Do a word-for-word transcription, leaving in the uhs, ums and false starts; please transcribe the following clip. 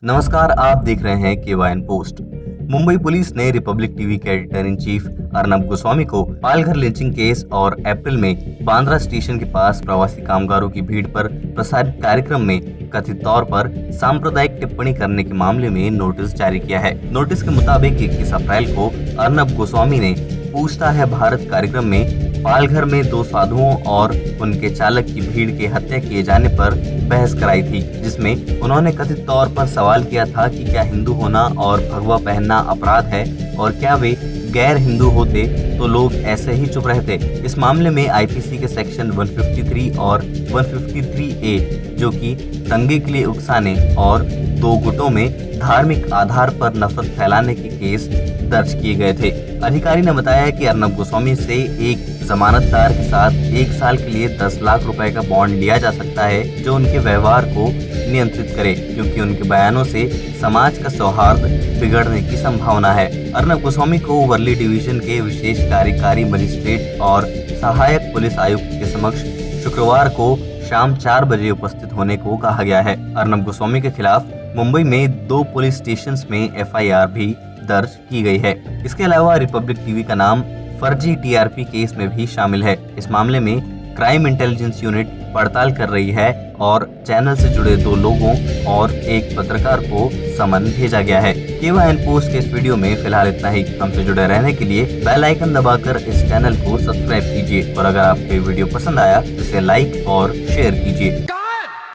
नमस्कार, आप देख रहे हैं K Y N post. Mumbai police ने रिपब्लिक टीवी के editor in chief Arnab Goswami को पालघर लिंचिंग केस और अप्रैल में बांद्रा स्टेशन के पास प्रवासी कामगारों की भीड़ पर प्रसारित कार्यक्रम में कथित तौर पर सांप्रदायिक टिप्पणी करने के मामले में नोटिस जारी किया है। नोटिस के मुताबिक इक्कीस अप्रैल को अर्नब गोस्वामी ने पूछता है भारत कार्यक्रम में पालघर में दो साधुओं और उनके चालक की भीड़ के हत्या किए जाने पर बहस कराई थी, जिसमें उन्होंने कथित तौर पर सवाल किया था कि क्या हिंदू होना और भगवा पहनना अपराध है और क्या वे गैर हिंदू होते तो लोग ऐसे ही चुप रहते। इस मामले में आई पी सी के सेक्शन एक सौ तिरेपन और एक सौ तिरेपन ए जो कि दंगे के लिए उकसाने और दो गुटों में धार्मिक आधार पर नफरत फैलाने के केस दर्ज किए गए थे। अधिकारी ने बताया कि अर्नब गोस्वामी से एक जमानतदार के साथ एक साल के लिए दस लाख रुपए का बॉन्ड लिया जा सकता है, जो उनके व्यवहार को नियंत्रित करे, क्योंकि उनके बयानों से समाज का सौहार्द बिगड़ने की संभावना है। अर्नब गोस्वामी को वर्ली डिवीजन के विशेष कार्यकारी मजिस्ट्रेट और सहायक पुलिस आयुक्त के समक्ष शुक्रवार को शाम चार बजे उपस्थित होने को कहा गया है। अर्नब गोस्वामी के खिलाफ मुंबई में दो पुलिस स्टेशंस में एफ आई आर भी दर्ज की गई है। इसके अलावा रिपब्लिक टीवी का नाम फर्जी टी आर पी केस में भी शामिल है। इस मामले में क्राइम इंटेलिजेंस यूनिट पड़ताल कर रही है और चैनल से जुड़े दो लोगों और एक पत्रकार को समन भेजा गया है। के वाई एन पोस्ट के इस वीडियो में फिलहाल इतना ही। हमसे जुड़े रहने के लिए बेल आइकन दबाकर इस चैनल को सब्सक्राइब कीजिए और अगर आपको ये वीडियो पसंद आया तो इसे लाइक और शेयर कीजिए।